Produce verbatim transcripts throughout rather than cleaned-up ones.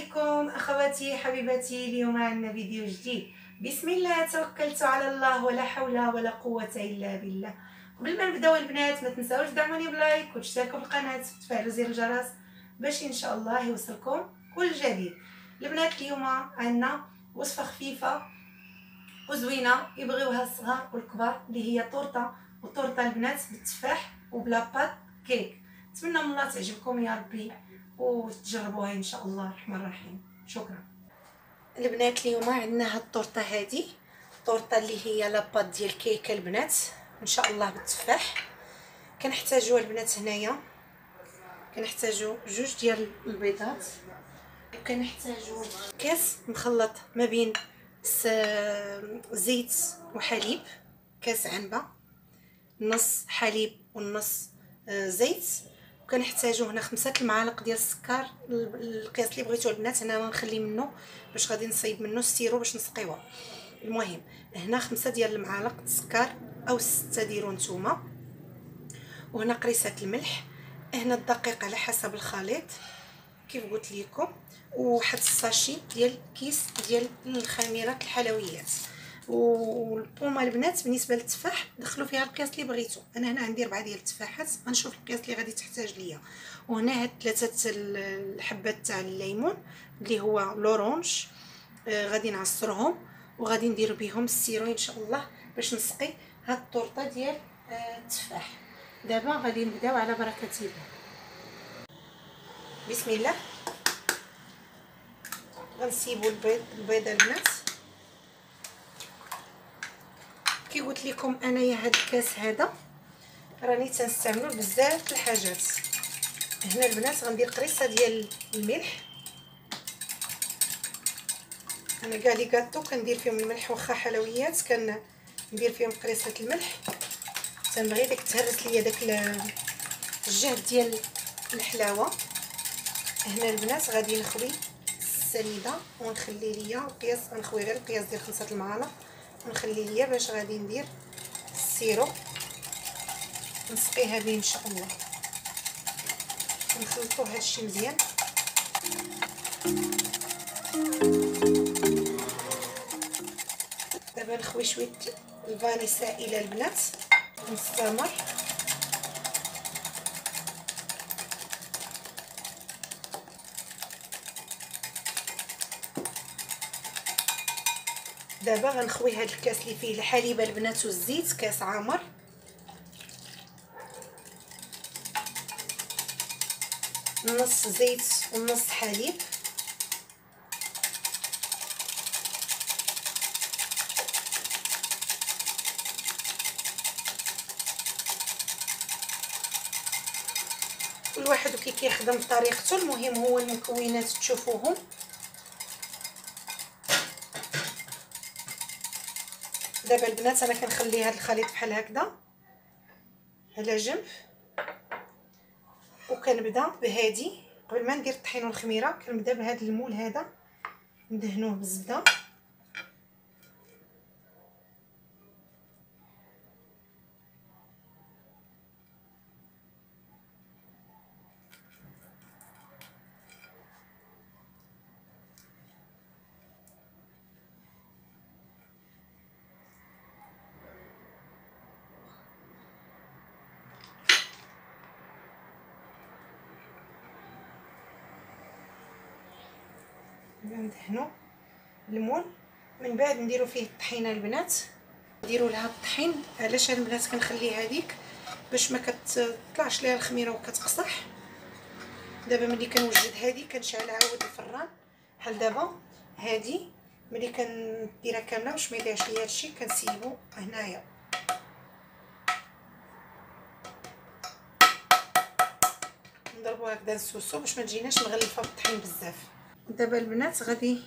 عليكم اخواتي حبيباتي. اليوم عندنا فيديو جديد. بسم الله توكلت على الله ولا حول ولا قوه الا بالله. قبل ما نبداو البنات ما تنساوش دعموني بلايك وتشتركوا بالقناه وتفعلوا زر الجرس باش ان شاء الله يوصلكم كل جديد. البنات اليوم عندنا وصفه خفيفه وزوينه يبغيوها الصغار والكبار، اللي هي طورطه وطورطه البنات بالتفاح وبلا بات كيك. نتمنى من الله تعجبكم يا ربي وتجربوها ان شاء الله الرحمن الرحيم. شكرا. البنات اليوم عندنا هاد الطورطه هذه، الطورطه اللي هي لاباط ديال كيكه البنات ان شاء الله بالتفاح. كنحتاجوا البنات هنايا كنحتاجوا جوج ديال البيضات، وكنحتاجوا كاس مخلط ما بين زيت وحليب، كاس عنبه، نص حليب والنص زيت. وكنحتاجوا هنا خمسة المعالق ديال السكر، القياس اللي بغيتو البنات. انا غنخلي منه باش غادي نصايب منه السيرو باش نسقيوها. المهم هنا خمسة ديال المعالق السكر او ستة ديروا نتوما، وهنا قريصه الملح، هنا الدقيق على حسب الخليط كيف قلت لكم، وواحد الساشي ديال كيس ديال الخميرات الحلويات. والبومه البنات بالنسبه للتفاح دخلوا فيها القياس اللي بغيتو. انا هنا عندي ربعة ديال التفاحات، غنشوف القياس اللي غادي تحتاج ليا. وهنا هاد ثلاثه الحبات تاع الليمون اللي هو لورونج، آه غادي نعصرهم وغادي ندير بهم السيرو ان شاء الله باش نسقي هاد الطورطه ديال آه التفاح. دابا غادي نبداو على بركه الله. بسم الله. غنسيبوا البيض البيضه البنات. كي قلت لكم انايا هاد الكاس هذا راني تنستعملو بزاف الحاجات. هنا البنات غندير قريصه ديال الملح. انا كاع لي كاطو كندير فيهم الملح، واخا حلويات كندير فيهم قريصه الملح. تنبغي داك تهرس ليا داك الجهد ديال الحلاوه. هنا البنات غادي نخوي السنيده ونخلي ليا القياس، غنخوي غير القياس ديال خمسة المعالق ونخلي ليا باش غادي ندير السيرو نسقيها به ان شاء الله. نخلطوا هادشي مزيان. دابا نخوي شويه الفاني سائله البنات ونستمر. دابا غنخوي هاد الكاس اللي فيه الحليب البنات والزيت، كاس عامر. نص زيت ونص حليب. كل واحد وكي كيخدم بطريقته، المهم هو المكونات تشوفوهم. دابا البنات انا كنخلي هذا الخليط بحال هكذا على جنب، وكنبدا بهادي. قبل ما ندير الطحين والخميره كنبدا بهذا المول هذا ندهنوه بالزبده. ندهنو المول، من بعد نديرو فيه الطحينه البنات. نديرو لها الطحين. علاش البنات كنخلي هذيك باش ما كتطلعش ليها الخميره وكتقصح. دابا ملي كنوجد هذه كنشعل عاود الفران بحال دابا. هذه ملي كنديرها كامله باش ما يضيعش ليا هادشي كنسيبو هنايا. نضربو هكذا نسوسو باش ما تجيناش مغلفه بالطحين بزاف. دابا البنات غادي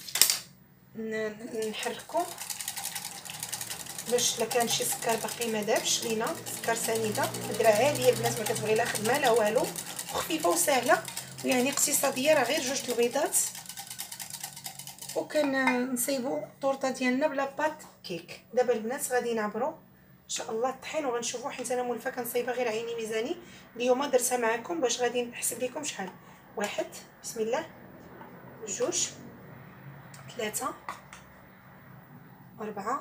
نحركو باش لا كان شي سكر باقي ما دابش لينا، سكر سنيده هدره عاديه البنات، ما كتبغي لا خدمه لا والو، وخفيفه وسهله ويعني اقتصاديه. راه غير جوج البيضات وكنصايبوا الطورطه ديالنا بلا بات كيك. دابا البنات غادي نعبروا ان شاء الله الطحين وغنشوفوا، حيت انا مولفه كنصايبها غير عيني ميزاني. اليوم درتها معكم باش غادي نحسب لكم شحال. واحد، بسم الله، جوج، ثلاثة، أربعة،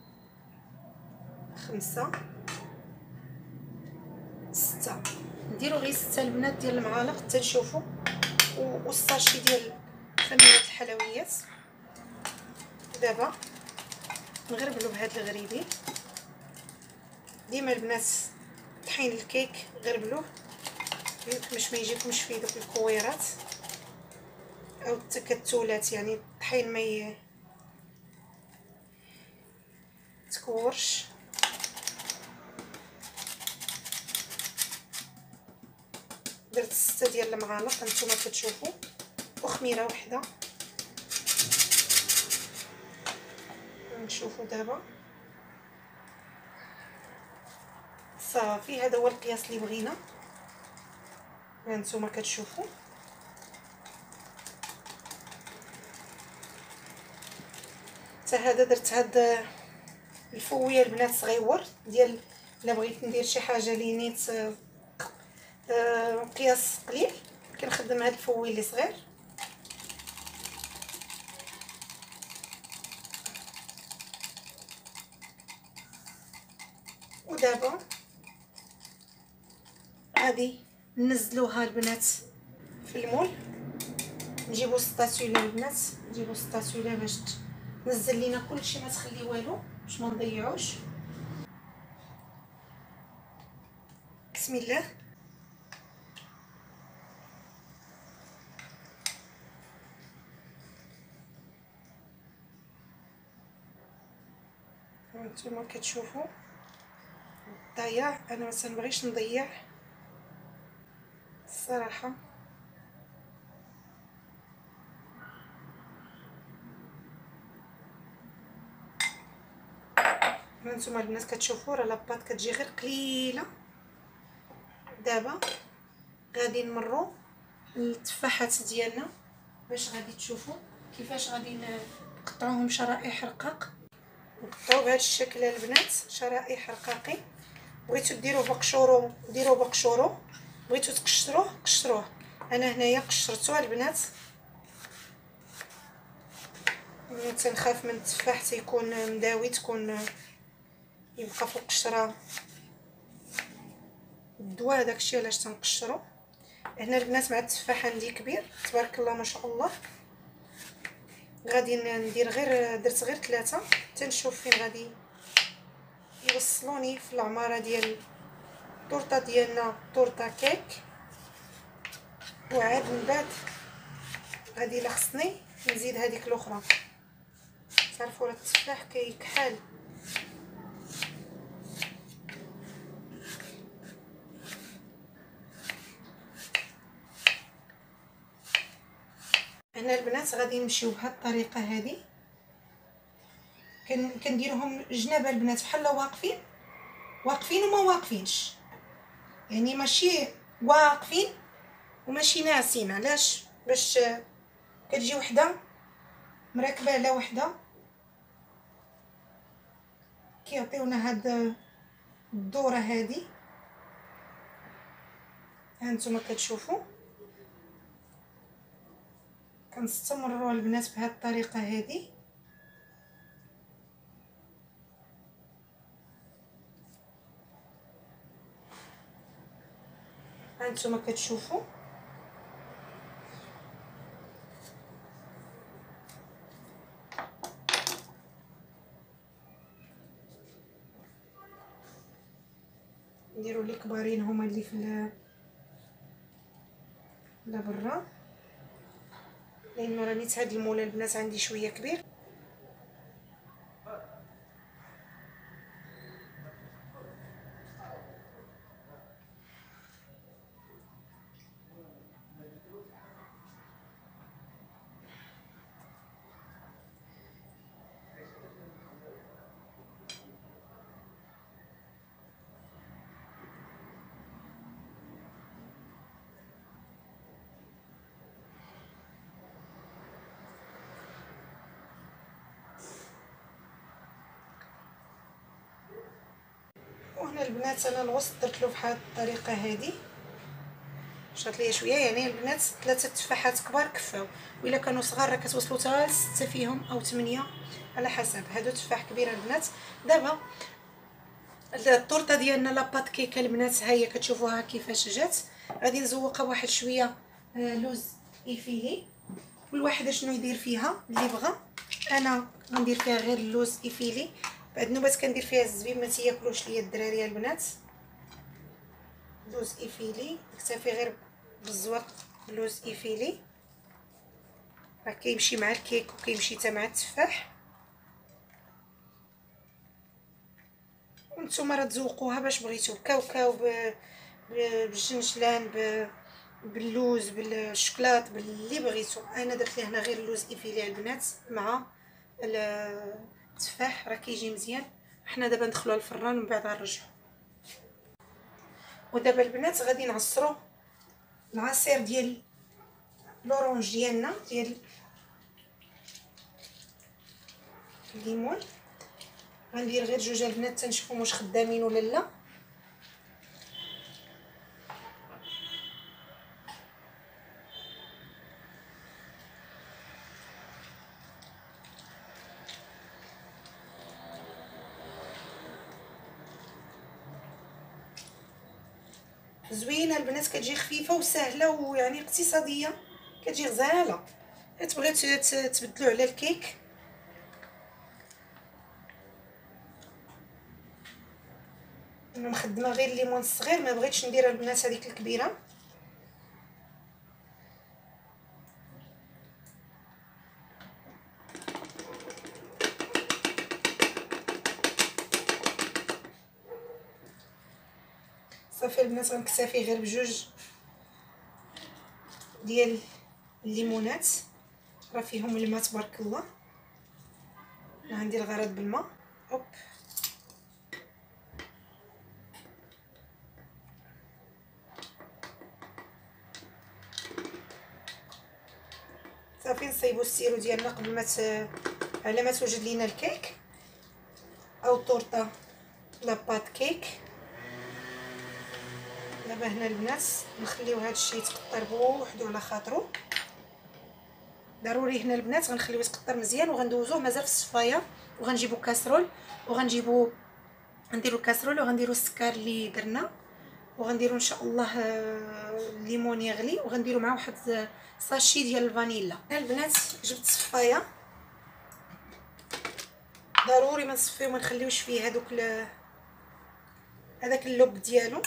خمسة، ستة. نديرو غير ستة البنات ديال المعالق حتى نشوفو، والساشي ديال خميرة الحلويات. دابا نغربلو بهاد الغريبي. ديما البنات طحين الكيك غربلوه باش ما يجيكمش فيه دوك الكويرات او التكتلات، يعني الطحين ما ي... تكورش. درت ستة ديال المعالق هانتوما كتشوفوا، وخميره وحده. نشوفوا دابا صافي، هذا هو القياس اللي بغينا. هانتوما كتشوفوا حتى هذا درت هاد الفويه البنات صغيور ديال الا بغيت ندير شي حاجه لي نيت آه قياس قليل كنخدم هاد الفوي اللي صغير. ودابا غادي ننزلوها البنات في المول. نجيبو سطاسوله البنات، نجيبو سطاسوله باش تنزل لينا كلشي، ما تخلي والو باش ما نضيعوش. بسم الله. هانتوما كتشوفوا الضياع، انا ما تنبغيش نضيع الصراحه. هانتوما البنات كتشوفوا راه لاباط كتجي غير قليله. دابا غادي نمروا التفاحات ديالنا باش غادي تشوفوا كيفاش غادي نقطعوهم شرائح رقاق. نقطعوا بهذا الشكل البنات شرائح رقاقي. بغيتو ديروا بقشورو ديروا بقشورو، بغيتو تقشروه قشروه. انا هنايا قشرتوه البنات، ملي تنخاف من التفاح تيكون مداوي، تكون يبقى في القشره الدواء، داكشي علاش تنقشرو. هنا البنات مع التفاح عندي كبير تبارك الله ما شاء الله. غادي ندير غير درت غير ثلاثة تنشوف فين غادي يوصلوني في العماره ديال الطورطه ديالنا، طورطه كيك. وعاد من بعد غادي الا خصني نزيد هذيك الاخرى. تعرفوا راه التفاح كيكحل. هنا البنات غادي نمشيو بهذه الطريقه هذه، كنديرهم جناب البنات بحال واقفين واقفين وما واقفينش، يعني ماشي واقفين وماشي ناعسين. علاش؟ باش كتجي وحده مركبه على وحده كيعطيونا هاد الدوره هذه. هانتوما كتشوفوا كنستمروا البنات بهذه الطريقه هذه. هانتوما كتشوفوا نديروا لي كبارين هما اللي في لا برا، لانه راني هاد المولى البنات عندي شويه كبير. وهنا البنات انا الوسط درت له بهذه الطريقه هذه. مشات ليا شويه، يعني البنات ثلاثه تفاحات كبار كفاو، وإلا كانوا صغار راه كتوصلوا حتى لستة فيهم او ثمانية على حسب. هادو تفاح كبير البنات. دابا الطورطه ديالنا لاباط كيكه البنات، ها هي كتشوفوها كيفاش جات. غادي نزوقها بواحد شويه لوز ايفيلي، كل واحد شنو يدير فيها اللي بغى. انا غندير فيها غير اللوز ايفيلي، بعد النوبات كندير فيها الزبيب ما تياكلوش ليا الدراري البنات. لوز ايفيلي نكتفي غير بالزواق لوز ايفيلي، راه كيمشي مع الكيك وكيمشي حتى مع التفاح. وانتم راه تذوقوها باش بغيتو، بكاوكاو بالجنجلان باللوز بالشكلاط باللي بغيتو. انا درت ليه هنا غير اللوز ايفيلي البنات مع التفاح، راه كيجي مزيان. حنا دابا ندخلوا الفران ومن بعد غنرجعوا. ودابا البنات غادي نعصروا العصير ديال لورونج ديالنا ديال الليمون. غندير غير جوج البنات تنشوفوا واش خدامين ولا لا. زوينه البنات، كتجي خفيفه وسهله ويعني اقتصاديه، كتجي غزاله. تبغيو تبدلوا على الكيك انا مخدمه غير الليمون الصغير، ما بغيتش ندير البنات هذيك الكبيره. صافي البنات غنكتفي غير بجوج ديال الليمونات، راه فيهم الماء تبارك الله. عندي الغرض بالماء. هوب صافي نصايبوا السيرو ديالنا قبل ما على ما توجد لينا الكيك او الطورطه لاباط كيك. دابا هنا البنات نخليو هذا الشيء يتقطر بوحدو على خاطرو. ضروري هنا البنات غنخليوه يتقطر مزيان وغندوزوه مازال في الصفايه، وغنجيبو كاسرول وغنجيبو غنديرو الكاسرول وغنديرو السكر اللي درنا، وغنديرو ان شاء الله الليمون يغلي، وغنديرو معاه واحد ساشي ديال الفانيلا. البنات جبت صفايه، ضروري ما نصفيو ما نخليوش فيه هذوك هذاك اللب ديالو،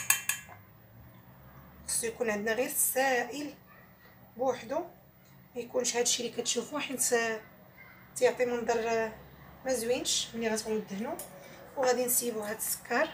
خصو يكون عندنا غير السائل بوحدو، ما يكونش هادشي اللي كتشوفوه حيت تيعطي منظر ما زوينش ملي غتبغيو دهنوا. وغادي نسيبو هاد السكر.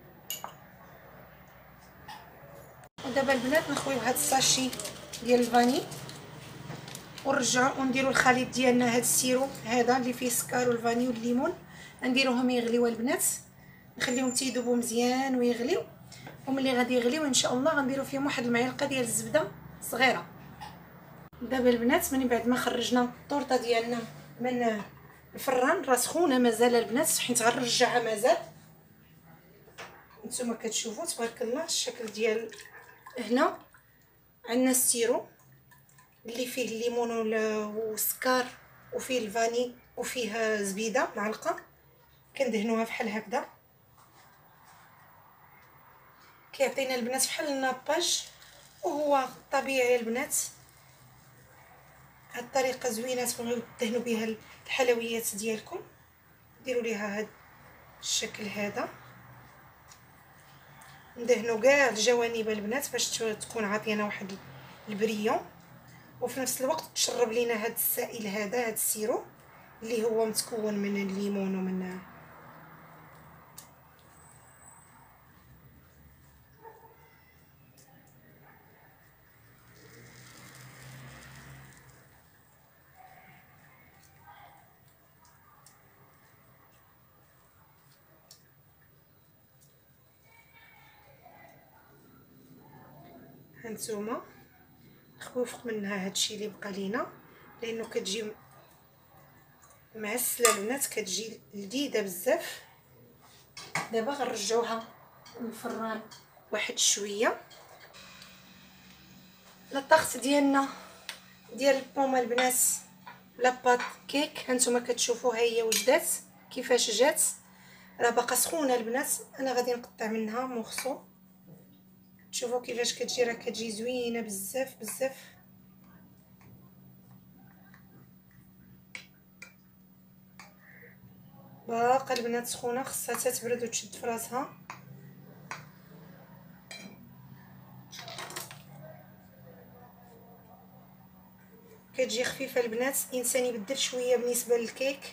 ودابا البنات نخويو هاد الساشي ديال الفاني ونرجعوا ونديروا الخليط ديالنا، هاد السيرو هذا اللي فيه السكر والفاني والليمون نديروهم يغليو البنات، نخليهم تيذوبوا مزيان ويغليو. وملي غادي يغليو ان شاء الله غنديروا فيهم واحد المعلقه ديال الزبده صغيره. دابا البنات من بعد ما خرجنا الطورطه ديالنا من الفران، راه سخونه مازال البنات حيت غنرجعها مازال. نتوما كتشوفوا تبارك الله الشكل ديال. هنا عندنا السيرو اللي فيه الليمون والسكر وفيه الفاني وفيه زبيده معلقه، كندهنوها بحال هكذا، كيعطينا البنات بحال الناباج وهو طبيعي البنات. هاد الطريقه زوينه تبغيو تدهنوا بها الحلويات ديالكم، ديروا ليها هاد الشكل هذا، ندهنوا كاع الجوانب البنات باش تكون عاطينا واحد البريون، وفي نفس الوقت تشرب لينا هاد السائل هذا، هاد السيرو اللي هو متكون من الليمون ومن هانتوما نخوف منها هادشي اللي بقى لينا، لانه كتجي معسله البنات، كتجي لذيذه بزاف. دابا غنرجعوها للفران واحد شويه. الطقس ديالنا ديال البومه البنات لاباط كيك. هانتوما كتشوفوها هي وجدات كيفاش جات، راه باقا سخونه البنات. انا غادي نقطع منها مورسو، شوفوا كيفاش كتجي، راه كتجي زوينه بزاف بزاف. باقا البنات سخونه، خصها حتى تبرد وتشد في راسها. كتجي خفيفه البنات، الانسان يبدل شويه بالنسبه للكيك.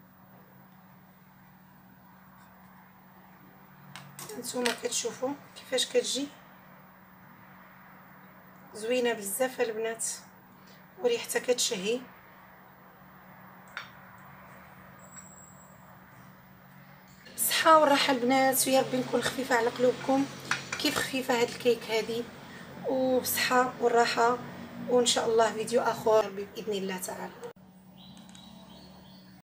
نتوما كتشوفوا كيفاش كتجي زوينه بزاف البنات، وريحتها كتشهي. بالصحه والراحه البنات، ويا ربي نكون خفيفه على قلوبكم كيف خفيفه هاد الكيك هادي، وبصحه والراحه. وان شاء الله فيديو اخر باذن الله تعالى.